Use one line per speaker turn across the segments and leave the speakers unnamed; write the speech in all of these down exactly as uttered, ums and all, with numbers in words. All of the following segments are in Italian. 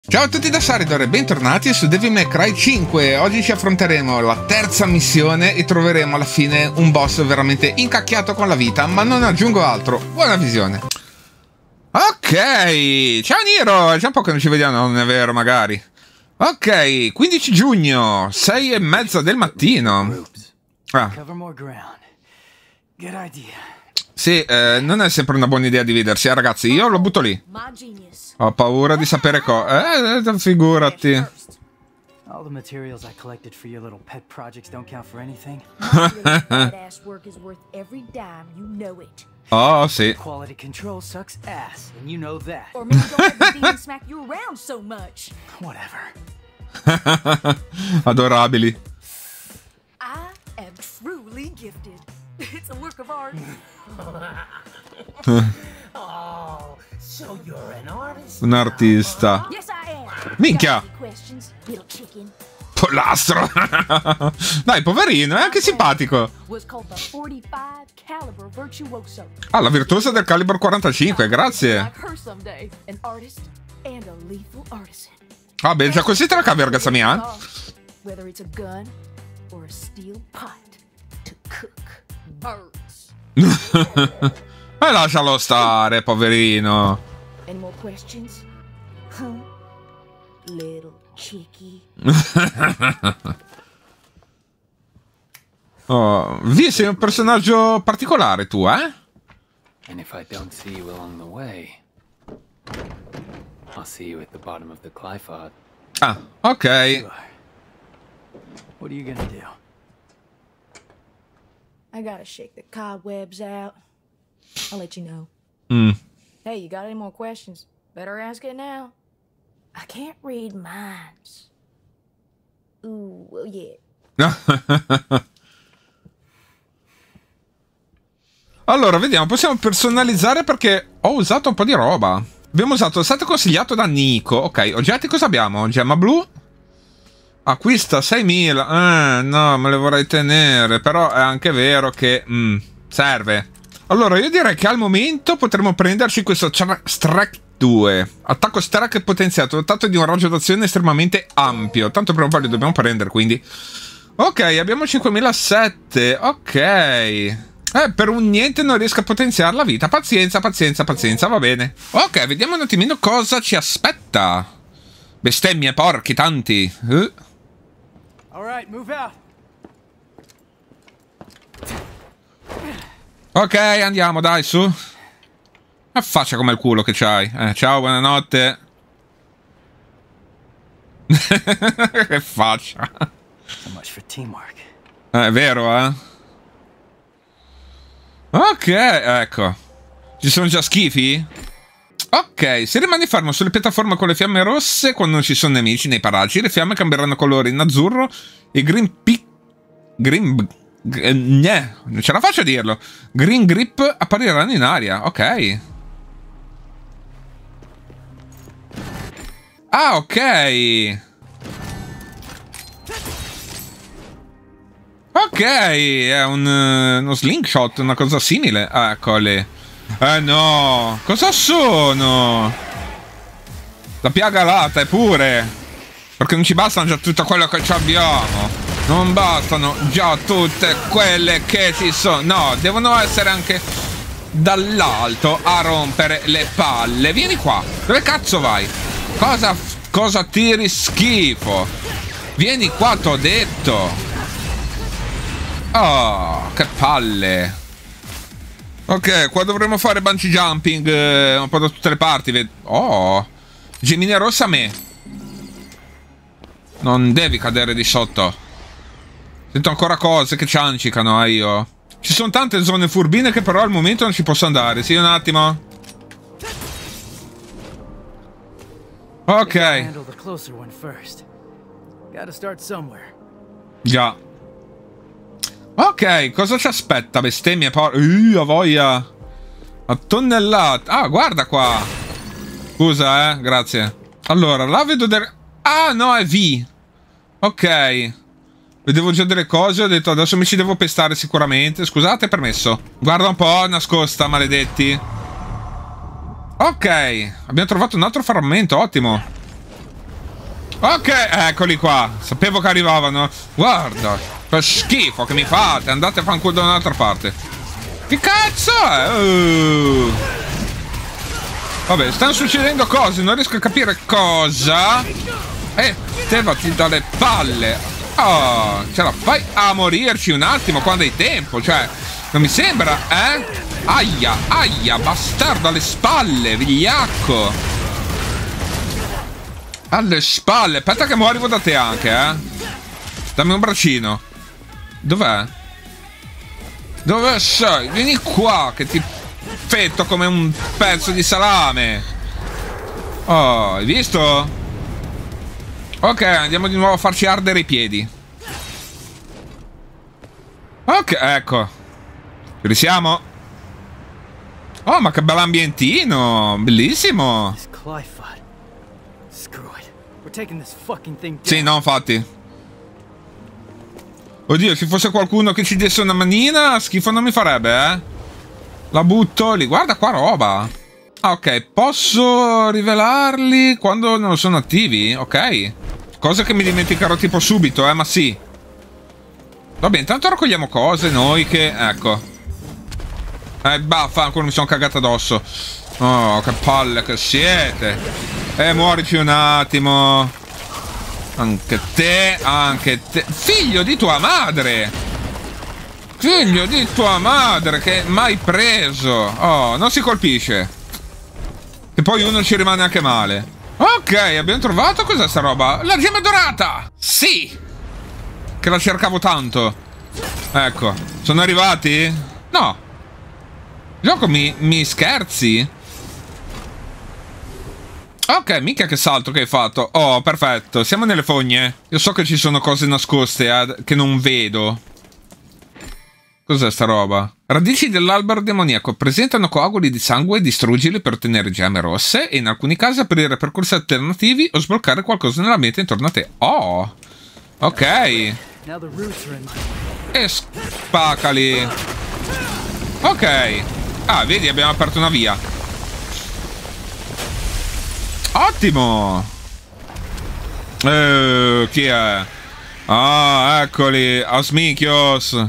Ciao a tutti da Saridor e bentornati su Devil May Cry cinque. Oggi ci affronteremo la terza missione e troveremo alla fine un boss veramente incacchiato con la vita, ma non aggiungo altro. Buona visione. Ok, ciao Niro, è già un po' che non ci vediamo, non è vero magari. Ok, quindici giugno, sei e mezza del mattino. Ah. Sì, eh, non è sempre una buona idea dividersi, eh, ragazzi, io lo butto lì. Ho paura di sapere cosa. Eh, figurati.
All the materials I collected for your little pet projects don't count for anything.
Oh, sì.
Quality control sucks ass, and you know that.
Or maybe don't let the demon smack you around so much.
Whatever.
Adorabili.
I am truly gifted. It's a work of art.
Oh, so you're an artist?
Un artista.
Yes, I am.
Minchia.
Questions, little chicken.
Pollastro. Dai, poverino, è anche simpatico.
Was called the forty-five caliber virtuoso.
Ah, la virtuosa del calibro quarantacinque, grazie.
Like her someday, an artist and a lethal artisan.
Ah, beh, già così te la cavi, ragazza mia.
Whether it's a gun or a steel pot to cook birds.
E lascialo stare, poverino.
Any more questions? Huh? Little chickie.
Oh, Vi, sei un personaggio particolare tu, eh?
And if I don't see you along the way, I'll see you at the bottom of the Clyphod.
Ah, ok.
What are you gonna do?
I gotta shake the cobwebs out. I'll let you know.
Mm.
Hey, you got any more questions? Better ask it now. I can't read minds. Ooh, well, yeah.
Allora, vediamo, possiamo personalizzare perché ho usato un po' di roba. Abbiamo usato, è stato consigliato da Nico. Ok, oggetti cosa abbiamo? Gemma blu. Acquista seimila. Eh, no, me le vorrei tenere. Però è anche vero che mm, serve. Allora, io direi che al momento potremmo prenderci questo Strike due. Attacco Strike potenziato, dotato di un raggio d'azione estremamente ampio. Tanto prima o poi li dobbiamo prendere, quindi. Ok, abbiamo cinquemilasette. Ok. Eh, per un niente non riesco a potenziare la vita. Pazienza, pazienza, pazienza, va bene. Ok, vediamo un attimino cosa ci aspetta. Bestemmie, porchi, tanti. Uh.
Alright, move out.
Ok, andiamo, dai, su. Affaccia come il culo che c'hai. Eh, ciao, buonanotte. Che faccia.
So much for teamwork.
Eh, è vero, eh. Ok, ecco. Ci sono già schifi? Ok, se rimani fermo sulle piattaforme con le fiamme rosse, quando non ci sono nemici nei paraggi, le fiamme cambieranno colore in azzurro e green pic... Green... Gne, non ce la faccio a dirlo. Green grip appariranno in aria. Ok. Ah, ok. Ok, è un, uno slingshot, una cosa simile. Ah, eccoli. Eh no, cosa sono? La piaga lata, pure. Perché non ci bastano già tutto quello che ci abbiamo. Non bastano già tutte quelle che ci sono. No, devono essere anche dall'alto a rompere le palle. Vieni qua. Dove cazzo vai? Cosa, cosa tiri schifo? Vieni qua, t'ho detto. Oh, che palle. Ok, qua dovremmo fare bungee jumping eh, un po' da tutte le parti. Oh, gemina rossa a me. Non devi cadere di sotto. Sento ancora cose che ciancicano, eh, io. Ci sono tante zone furbine che però al momento non ci posso andare. Sì, un attimo. Ok. Già. Ok, cosa ci aspetta, bestemmie? Uh, a voglia. A tonnellata. Ah, guarda qua. Scusa, eh, grazie. Allora, là vedo del... Ah, no, è V. Ok. Vedevo già delle cose, ho detto adesso mi ci devo pestare sicuramente. Scusate, permesso. Guarda un po', nascosta, maledetti. Ok, abbiamo trovato un altro frammento, ottimo. Ok, eccoli qua. Sapevo che arrivavano. Guarda, che schifo che mi fate. Andate a fanculo da un'altra parte. Che cazzo è? Uh. Vabbè, stanno succedendo cose. Non riesco a capire cosa. Eh, levati dalle palle. Oh, ce la fai a morirci un attimo quando hai tempo. Cioè, non mi sembra, eh? Aia, aia, bastardo alle spalle, vigliacco. Alle spalle. Aspetta che mo arrivo da te anche, eh. Dammi un braccino. Dov'è? Dove sei? Vieni qua che ti fetto come un pezzo di salame. Oh, hai visto? Ok, andiamo di nuovo a farci ardere i piedi. Ok, ecco. Ci risiamo. Oh, ma che bell'ambientino. Bellissimo. Sì, no, infatti. Oddio, se fosse qualcuno che ci desse una manina, schifo non mi farebbe, eh. La butto lì. Guarda qua roba. Ah, ok. Posso rivelarli quando non sono attivi? Ok. Cosa che mi dimenticherò tipo subito, eh, ma sì. Vabbè, intanto raccogliamo cose noi che... Ecco. Eh, baffa, ancora mi sono cagato addosso. Oh, che palle che siete. Eh, muorici un attimo. Anche te, anche te. Figlio di tua madre. Figlio di tua madre che mai preso. Oh, non si colpisce. E poi uno ci rimane anche male. Ok, abbiamo trovato cos'è sta roba? La gemma dorata. Sì. Che la cercavo tanto. Ecco, sono arrivati? No. Gioco, mi, mi scherzi? Ok, mica che salto che hai fatto. Oh, perfetto, siamo nelle fogne. Io so che ci sono cose nascoste eh, che non vedo. Cos'è sta roba? Radici dell'albero demoniaco. Presentano coaguli di sangue, distruggili per ottenere gemme rosse e in alcuni casi aprire percorsi alternativi o sbloccare qualcosa nella meta intorno a te. Oh, ok. E spaccali. Ok. Ah, vedi, abbiamo aperto una via. Ottimo. Eh, chi è? Ah, eccoli. Asmichios.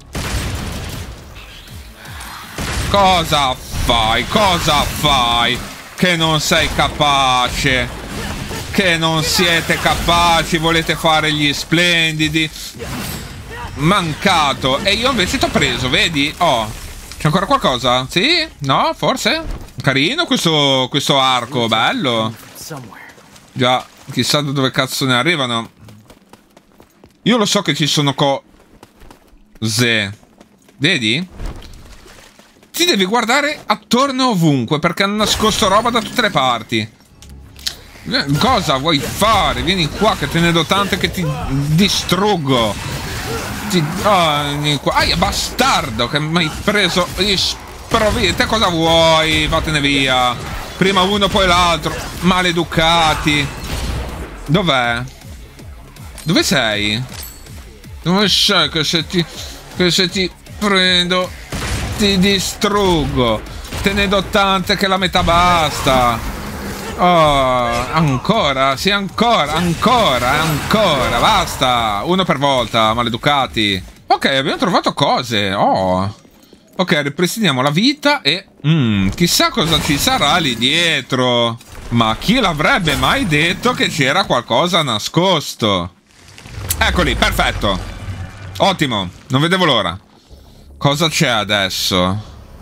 Cosa fai? Cosa fai? Che non sei capace. Che non siete capaci. Volete fare gli splendidi. Mancato. E io invece ti ho preso, vedi? Oh. C'è ancora qualcosa? Sì? No? Forse? Carino questo, questo arco, bello. Già, chissà da dove cazzo ne arrivano. Io lo so che ci sono cose. Vedi? Ti devi guardare attorno ovunque perché hanno nascosto roba da tutte le parti. Cosa vuoi fare? Vieni qua che te ne do tante che ti distruggo. Ti... Oh, vieni qua. Aia, bastardo che mi hai preso. Provi, te cosa vuoi? Vattene via. Prima uno poi l'altro. Maleducati. Dov'è? Dove sei? Dove sei che se ti... Che se ti prendo ti distruggo. Te ne do tante che la metà basta. Oh, ancora? Sì, ancora, ancora, ancora. Basta. Uno per volta, maleducati. Ok, abbiamo trovato cose. Oh. Ok, ripristiniamo la vita e... Mm, chissà cosa ci sarà lì dietro. Ma chi l'avrebbe mai detto che c'era qualcosa nascosto? Eccoli, perfetto. Ottimo, non vedevo l'ora. Cosa c'è adesso?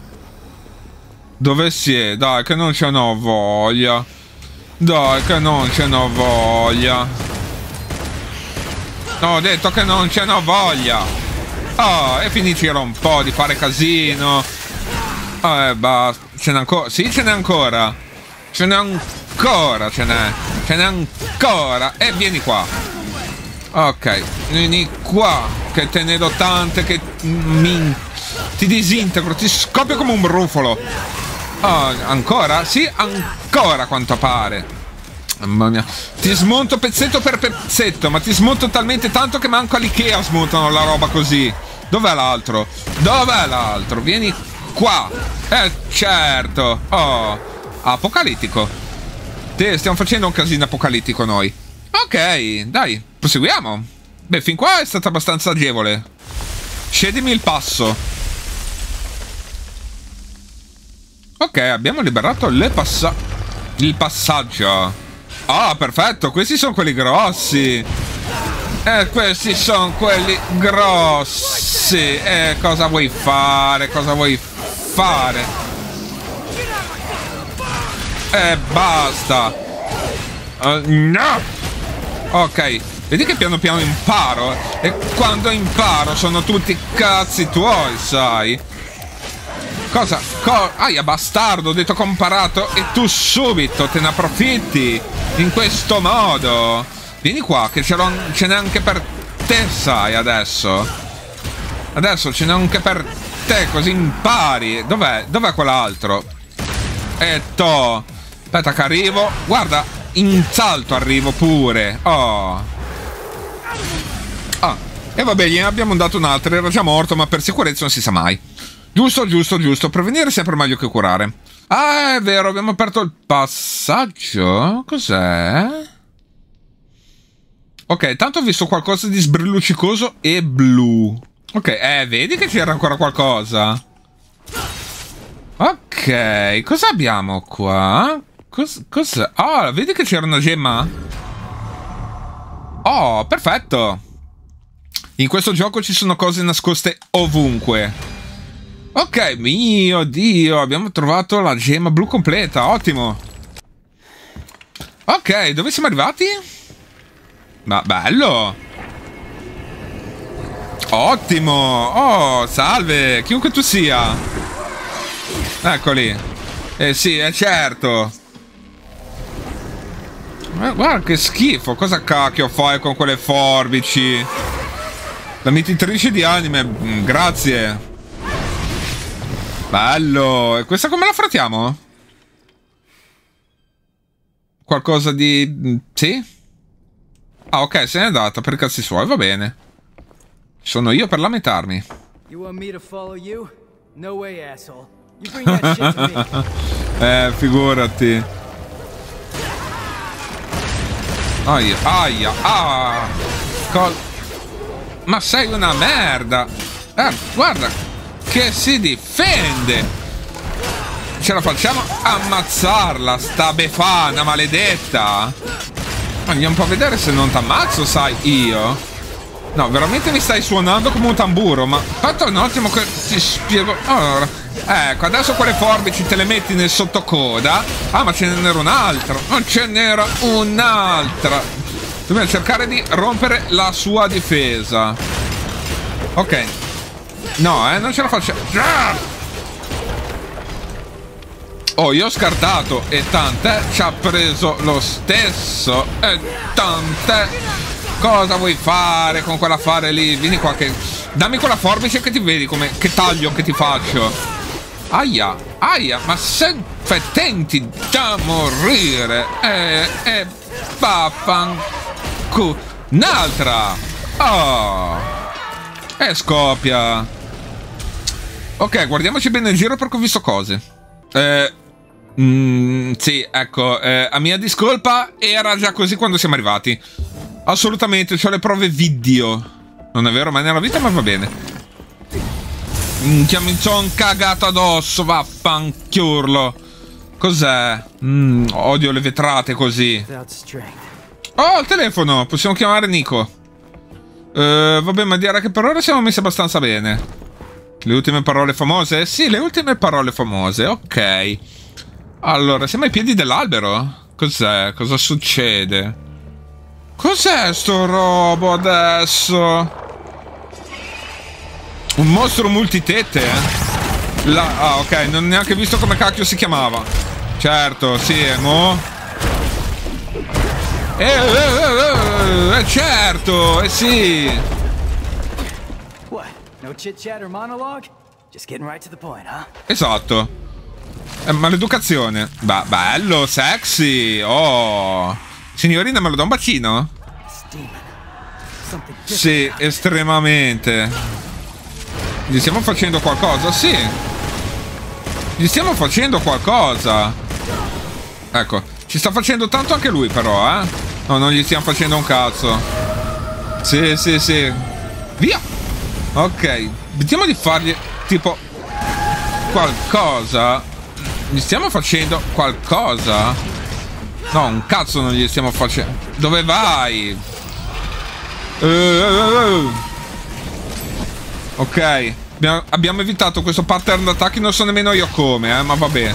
Dove si è? Dai, che non ce n'ho voglia. Dai, che non ce n'ho voglia. Ho detto che non ce n'ho voglia. Oh, e finiscila un po' di fare casino. Oh, eh, basta. Ce n'è ancora? Sì, ce n'è ancora. Ce n'è ancora, ce n'è. Ce n'è ancora. E vieni qua. Ok, vieni qua. Che te ne do tante che mi... Ti disintegro, ti scoppio come un brufolo. Oh, ancora? Sì, ancora a quanto pare. Mamma mia. Ti smonto pezzetto per pezzetto, ma ti smonto talmente tanto che manco all'Ikea smontano la roba così. Dov'è l'altro? Dov'è l'altro? Vieni qua. Eh, certo. Oh, apocalittico. Te, stiamo facendo un casino apocalittico noi. Ok, dai, proseguiamo. Beh, fin qua è stata abbastanza agevole. Cedimi il passo. Ok, abbiamo liberato le passa... il passaggio. Ah, perfetto, questi sono quelli grossi. Eh, questi sono quelli grossi. Eh, cosa vuoi fare? Cosa vuoi fare? Eh, basta. Uh, no! Ok, vedi che piano piano imparo. E quando imparo sono tutti cazzi tuoi, sai? Cosa? Co Aia, bastardo, ho detto che ho imparato e tu subito te ne approfitti in questo modo. Vieni qua, che ce n'è anche per te, sai, adesso. Adesso ce n'è anche per te, così impari. Dov'è? Dov'è quell'altro? E to. Aspetta che arrivo. Guarda, in salto arrivo pure. Oh. Ah, e vabbè, gliene abbiamo dato un altro. Era già morto, ma per sicurezza non si sa mai. Giusto, giusto, giusto. Prevenire è sempre meglio che curare. Ah, è vero, abbiamo aperto il passaggio. Cos'è? Ok, tanto ho visto qualcosa di sbrilluccicoso e blu. Ok, eh, vedi che c'era ancora qualcosa. Ok, cosa abbiamo qua? Cos cos'è? Ah, oh, vedi che c'era una gemma? Oh, perfetto. In questo gioco ci sono cose nascoste ovunque. Ok, mio Dio, abbiamo trovato la gemma blu completa, ottimo. Ok, dove siamo arrivati? Ma bello. Ottimo. Oh, salve, chiunque tu sia. Eccoli. Eh sì, è certo. Ma guarda che schifo, cosa cacchio fai con quelle forbici? La mietitrice di anime, grazie. Bello. E questa come la frattiamo? Qualcosa di... sì? Ah, ok, se n'è andata per i cazzi suoi, va bene. Sono io per lamentarmi.
You want me to follow you? No way, asshole. You bring that shit to me.
Eh, figurati. Aia, aia, ah. Col... Ma sei una merda. Eh, guarda. Che si difende. Ce la facciamo ammazzarla, sta befana maledetta. Andiamo un po' a vedere se non t'ammazzo, sai, io. No, veramente mi stai suonando come un tamburo. Ma aspetta un attimo che ti spiego. Allora, ecco, adesso quelle forbici te le metti nel sottocoda. Ah, ma ce n'era un'altra. Ma ce n'era un'altra. Dobbiamo cercare di rompere la sua difesa. Ok. No, eh, non ce la faccio. Oh, io ho scartato. E tant'è, ci ha preso lo stesso. E tant'è. Cosa vuoi fare con quell'affare lì? Vieni qua che... dammi quella forbice che ti vedi come... che taglio che ti faccio. Aia, aia, ma se fettenti da morire. E... e... vaffanculo. Un'altra. Oh. E scoppia. Ok, guardiamoci bene in giro perché ho visto cose. Eh... Mm, sì, ecco, eh, a mia discolpa era già così quando siamo arrivati. Assolutamente, ho le prove video. Non è vero mai nella vita, ma va bene. Minchia, mi sono cagato addosso, vaffanchiurlo. Cos'è? Mm, odio le vetrate così. Oh, il telefono, possiamo chiamare Nico. eh, Vabbè, ma direi che per ora siamo messi abbastanza bene. Le ultime parole famose? Sì, le ultime parole famose, ok. Allora, siamo ai piedi dell'albero? Cos'è? Cosa succede? Cos'è sto robo adesso? Un mostro multitette? La... ah, ok, non ho neanche visto come cacchio si chiamava. Certo, sì, mo. Eh, eh, eh, eh, certo, eh sì.
What? No chit chat or monologue? Just getting right to the point, huh?
Esatto. Eh, maleducazione. Ba bello, sexy. Oh. Signorina, me lo dà un bacino? Sì, estremamente. Gli stiamo facendo qualcosa? Sì. Gli stiamo facendo qualcosa. Ecco, ci sta facendo tanto anche lui però, eh. No, non gli stiamo facendo un cazzo. Sì, sì, sì. Via. Ok. Vediamo di fargli tipo qualcosa. Gli stiamo facendo qualcosa? No, un cazzo non gli stiamo facendo. Dove vai? Uh, uh, uh. Ok. Abbiamo, abbiamo evitato questo pattern d'attacchi. Non so nemmeno io come, eh, ma vabbè.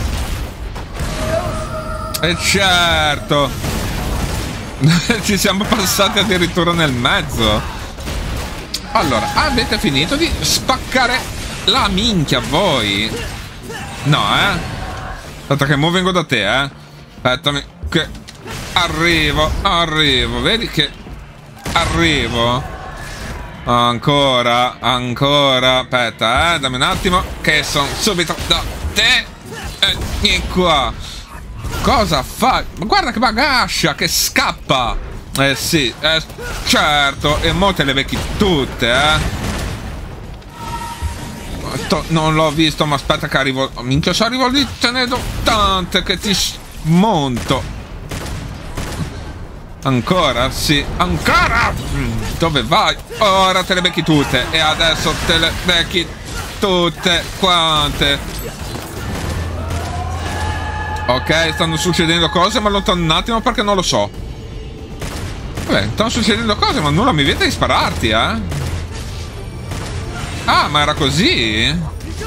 E certo. Ci siamo passati addirittura nel mezzo. Allora, avete finito di spaccare la minchia voi? No, eh? Aspetta che mo vengo da te, eh? Aspettami che arrivo, arrivo. Vedi che arrivo. Ancora, ancora. Aspetta, eh? Dammi un attimo che sono subito da te. E vieni qua. Cosa fai? Ma guarda che bagascia, che scappa. Eh sì, eh, certo. E mo te le becchi tutte, eh. Non l'ho visto, ma aspetta che arrivo. Minchia, se arrivo lì te ne do tante che ti smonto. Ancora? Sì, ancora? Dove vai? Ora te le becchi tutte. E adesso te le becchi tutte quante. Ok, stanno succedendo cose, ma allontano un attimo perché non lo so. Vabbè, stanno succedendo cose, ma nulla mi vieta di spararti, eh. Ah, ma era così?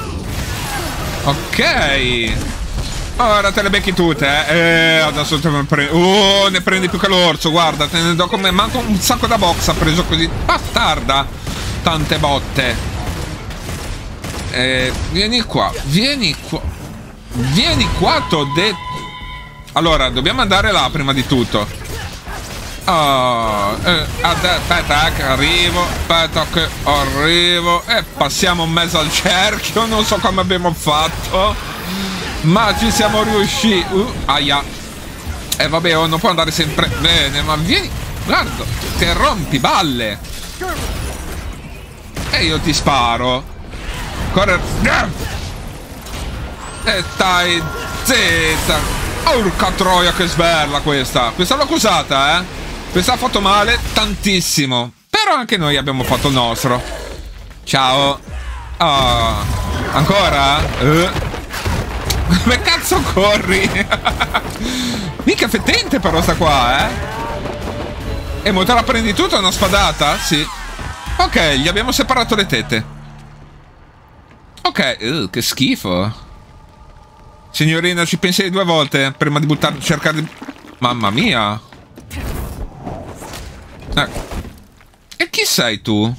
Ok. Ora te le becchi tutte, eh. eh adesso te ne prendi. Oh, ne prendi più che l'orso, guarda. Te ne do come. Manco un sacco da box ha preso così. Bastarda. Tante botte. Eh, vieni qua. Vieni qua. Vieni qua, t'ho detto. Allora, dobbiamo andare là prima di tutto. Oh, eh, aspetta che arrivo. Aspetta che arrivo. E passiamo in mezzo al cerchio. Non so come abbiamo fatto, ma ci siamo riusciti. uh, Aia. E eh, vabbè, oh, non può andare sempre bene. Ma vieni. Guarda, ti rompi balle. E io ti sparo. Corre. E stai zitta. Urca troia, che sberla questa. Questa l'ho accusata, eh. Questa ha fatto male tantissimo. Però anche noi abbiamo fatto il nostro. Ciao. Oh. Ancora? Uh. Come cazzo corri? Mica fettente però sta qua, eh. E mo te la prendi tutta una spadata? Sì. Ok, gli abbiamo separato le tette. Ok. Uh, che schifo. Signorina, ci pensi due volte prima di buttare, cercare di... Mamma mia. Eh. E chi sei tu?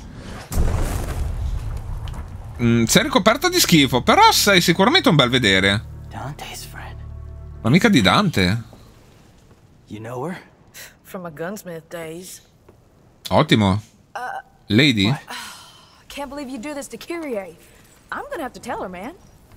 Mm, sei ricoperta di schifo, però sei sicuramente un bel vedere.
Dante's friend.
L'amica di Dante.
You know her?
From my gunsmith days.
Ottimo. Lady?
I can't believe you do this to Kyrie. I'm gonna have to tell her, man.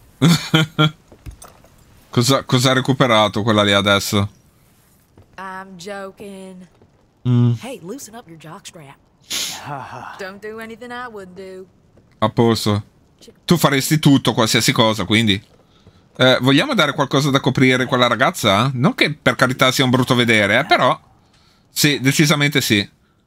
Cosa, cosa ha recuperato quella lì adesso?
I'm joking.
Mm.
Hey, loosen up your jockstrap. Don't do anything I wouldn't do.
A posto. Tu faresti tutto, qualsiasi cosa, quindi. Eh, vogliamo dare qualcosa da coprire a quella ragazza? Non che per carità sia un brutto vedere, eh, però. Sì, decisamente sì.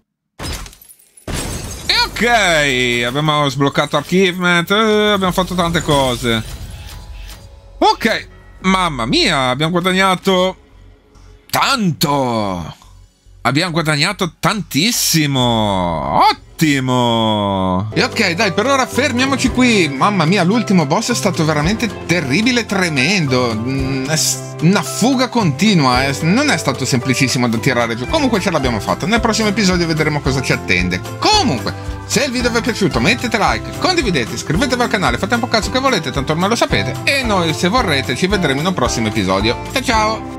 E ok, abbiamo sbloccato Archivement, eh, abbiamo fatto tante cose. Ok, mamma mia, abbiamo guadagnato tanto. Abbiamo guadagnato tantissimo. Ottimo. E ok, dai, per ora fermiamoci qui. Mamma mia, l'ultimo boss è stato veramente terribile, tremendo. Una fuga continua. Non è stato semplicissimo da tirare giù. Comunque ce l'abbiamo fatta. Nel prossimo episodio vedremo cosa ci attende. Comunque, se il video vi è piaciuto, mettete like, condividete, iscrivetevi al canale, fate un po' cazzo che volete, tanto ormai lo sapete. E noi, se vorrete, ci vedremo in un prossimo episodio. Ciao ciao.